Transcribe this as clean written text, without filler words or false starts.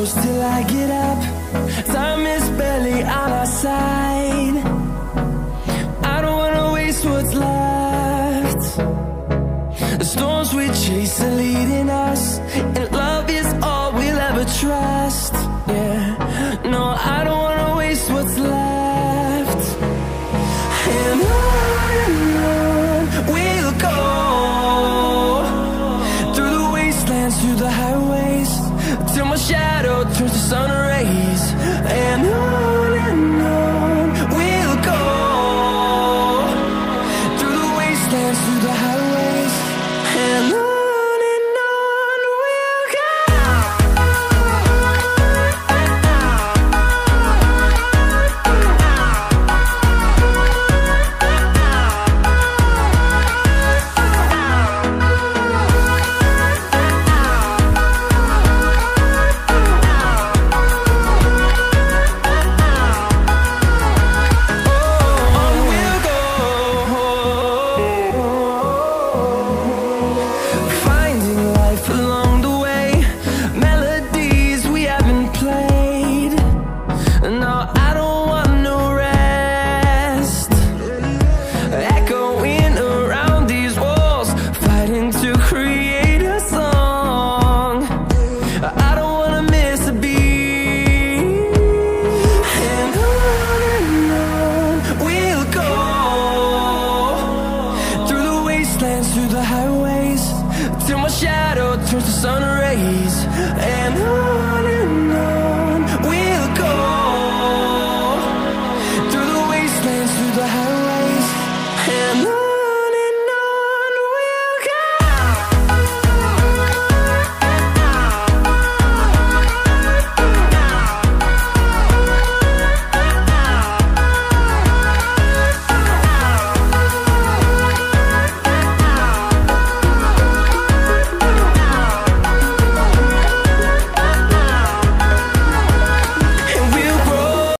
close till I get up. Time is barely on our side. I don't wanna waste what's left. The storms we chase are leading us, and love is all we'll ever trust. Yeah, no, I don't wanna waste what's left. And on we'll go, through the wastelands, through the highways, till my shadow turns to sun rays. And on we'll go, through the wastelands, through the highways, and on we'll go. Through the highways, till my shadow turns to sun rays. And on